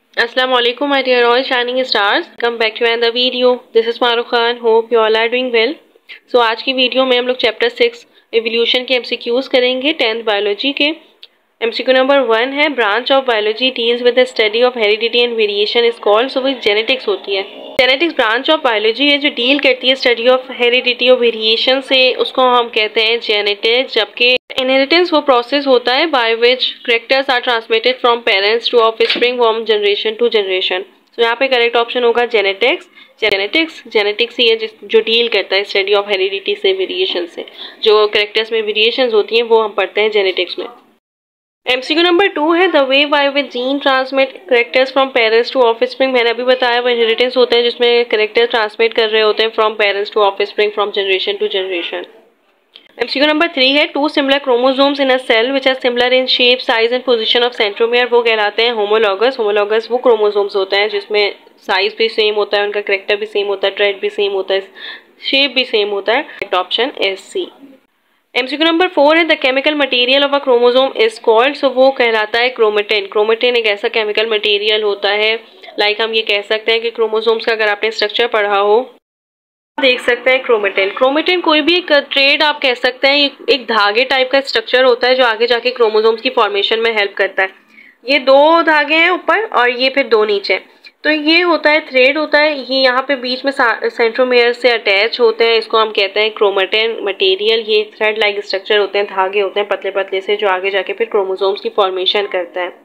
Assalamu alaikum my dear all shining stars. Come back to another video. This is Maruf Khan. Hope you all are doing well. So आज की video में हम लोग chapter 6 evolution के MCQs करेंगे 10th biology के। MCQ number 1 है branch of biology deals with the study of heredity and variation is called. So वो जेनेटिक्स होती है। जेनेटिक्स ब्रांच ऑफ बायोलॉजी है जो डील करती है स्टडी ऑफ हेरिडिटी और वेरिएशन से, उसको हम कहते हैं जेनेटिक्स। जबकि इनहेरिटेंस वो प्रोसेस होता है by which characters are transmitted from parents to offspring from generation to generation. तो यहाँ पे करेक्ट ऑप्शन होगा जेनेटिक्स। जेनेटिक्स ही है जो डील करता है स्टडी ऑफ हेरिडिटी से, वेरिएशन से। जो कैरेक्टर्स में वेरिएशंस होती हैं वो हम पढ़ते हैं जेनेटिक्स में। एमसीक्यू नंबर 2 है the way by which gene transmit characters from parents to offspring. मैंने अभी बताया वो इनहेरिटेंस होता है जिसमें कैरेक्टर ट्रांसमिट कर रहे होते हैं from parents to offspring from generation to generation. MCQ number 3 है two similar chromosomes in a cell which are similar in shape, size and position of centromere. वो कहलाते हैं होमोलॉगस। होमोलॉगस वो क्रोमोसोम्स होते हैं जिसमें साइज भी सेम होता है, उनका कैरेक्टर भी सेम होता है, ट्रेड भी सेम होता है, शेप भी सेम होता है। Option is C. MCQ number 4 है the chemical material of a chromosome is called. So वो कहलाता है क्रोमेटिन। क्रोमेटिन एक ऐसा केमिकल मटेरियल होता है, लाइक हम ये कह सकते हैं कि क्रोमोसोम्स का अगर आपने स्ट्रक्चर पढ़ा हो देख सकते हैं क्रोमेटिन। क्रोमेटिन कोई भी एक ट्रेड आप कह सकते हैं, एक धागे टाइप का स्ट्रक्चर होता है जो आगे जाके क्रोमोसोम्स की फॉर्मेशन में हेल्प करता है। ये 2 धागे हैं ऊपर और ये फिर 2 नीचे। तो ये होता है थ्रेड होता है, ये यहाँ पे बीच में सेंट्रोमियर से अटैच होते हैं, इसको हम कहते हैं क्रोमेटिन मटेरियल। ये थ्रेड लाइक स्ट्रक्चर होते हैं, धागे होते हैं पतले पतले से जो आगे जाके फिर क्रोमोसोम्स की फॉर्मेशन करता है।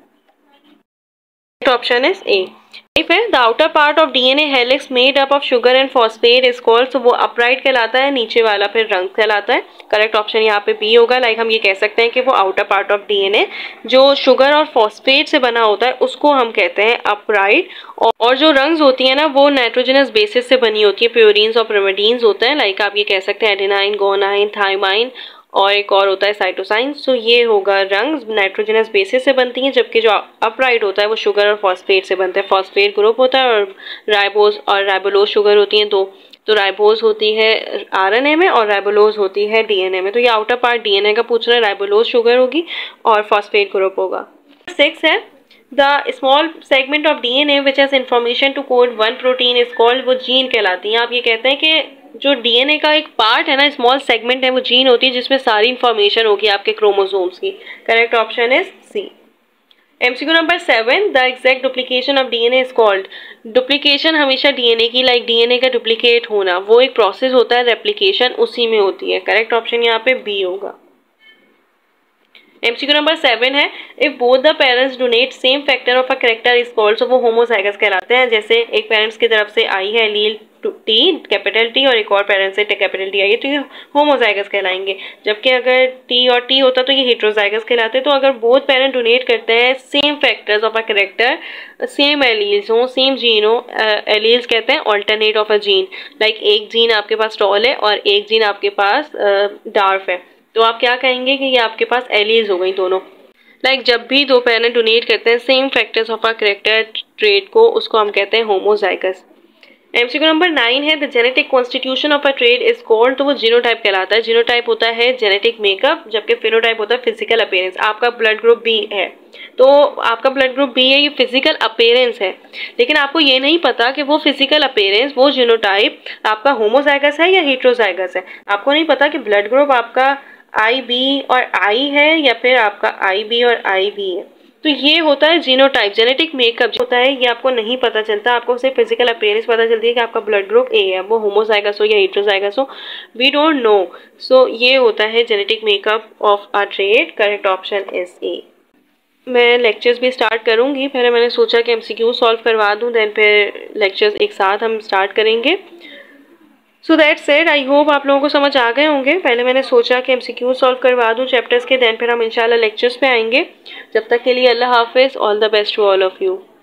Option is A. इफ है the outer part of DNA helix made up of sugar and phosphate is called. So वो अपराइट कहलाता है, नीचे वाला फिर रंग कहलाता है। करेक्ट ऑप्शन यहाँ पे बी होगा। लाइक हम ये कह सकते हैं कि वो आउटर पार्ट ऑफ डीएनए जो शुगर और फॉस्फेट से बना होता है उसको हम कहते हैं अपराइट। और जो रंग्स होती है ना वो नाइट्रोजनस बेसिस से बनी होती है, प्योरीन्स और पिरिमिडीन्स होते हैं। लाइक आप ये कह सकते हैं एडेनाइन, गोनाइन, थाइमाइन और एक और होता है साइटोसाइन। सो ये होगा रंग नाइट्रोजनस बेसिस से बनती हैं, जबकि जो अपराइट होता है वो शुगर और फॉस्फेट से बनता है। फॉस्फेट ग्रुप होता है और राइबोज और राइबोलोज शुगर होती हैं। तो राइबोज होती है आरएनए में और राइबोलोज होती है डीएनए में। तो ये आउटर पार्ट डीएनए का पूछ रहा है, राइबोलोज शुगर होगी और फॉस्फेट ग्रुप होगा। 6 है the small segment of DNA which has information to code one protein is called. वो जीन कहलाती हैं। आप ये कहते हैं कि जो डीएनए का एक पार्ट है ना, स्मॉल सेगमेंट है, वो जीन होती है जिसमें सारी इंफॉर्मेशन होगी आपके क्रोमोसोम्स की। Correct option is C. MCQ number 7 the exact duplication of DNA is called. Duplication हमेशा डीएनए की, लाइक डीएनए का डुप्लीकेट होना, वो एक प्रोसेस होता है, रेप्लिकेशन उसी में होती है। करेक्ट ऑप्शन यहाँ पे बी होगा। एमसीक्यू नंबर 7 है if both the parents donate same factor of a character is called. So वो होमोजाइगस कहलाते हैं। जैसे एक पेरेंट्स की तरफ से आई है एलील टी, कैपिटल टी, और एक और पेरेंट्स से कैपिटल टी आई है, तो ये होमोजाइगस कहलाएंगे। जबकि अगर टी और टी होता तो ये हेट्रोजाइगस कहलाते। तो अगर बोथ पेरेंट डोनेट करते हैं same factors of a character, same alleles हो, सेम जीन हो, एलील्स कहते हैं alternate of a gene. Like एक जीन आपके पास टॉल है और एक जीन आपके पास डार्फ है, तो आप क्या कहेंगे कि ये आपके पास एलील्स हो गई दोनों। लाइक जब भी 2 पेरेंट डोनेट करते हैं same factors of a character trait को, उसको हम कहते हैं होमोजाइगस। एमसीक्यू नंबर 9 है the genetic constitution of a trait is called. तो वो जीनोटाइप कहलाता है। जीनोटाइप होता है जेनेटिक मेकअप, जबकि फिनोटाइप होता है फिजिकल अपीयरेंस। आपका ब्लड ग्रुप बी है तो आपका ब्लड ग्रुप बी है, ये फिजिकल अपीयरेंस है, लेकिन आपको ये नहीं पता कि वो फिजिकल अपीयरेंस, वो जीनोटाइप आपका होमोजाइगस है या हेट्रोजाइगस है। आपको नहीं पता कि ब्लड ग्रुप आपका आई बी और आई है या फिर आपका आई बी और आई बी है। तो ये होता है जीनोटाइप, जेनेटिक मेकअप होता है, ये आपको नहीं पता चलता। आपको सिर्फ फिजिकल अपीयरेंस पता चलती है कि आपका ब्लड ग्रुप ए है, वो होमोजाइगस हो या हेट्रोजाइगस हो, वी डोंट नो। सो ये होता है genetic makeup of a trait. Correct option is A. मैं लेक्चर्स भी स्टार्ट करूंगी, पहले मैंने सोचा कि एमसीक्यू सॉल्व करवा दूं, देन फिर लेक्चर्स एक साथ हम स्टार्ट करेंगे। So that said I hope आप लोगों को समझ आ गए होंगे। पहले मैंने सोचा कि एमसीक्यू सॉल्व करवा दूं चैप्टर्स के, देन फिर हम इंशाल्लाह लेक्चर्स पे आएंगे। जब तक के लिए अल्लाह हाफिज़, all the best to all of you.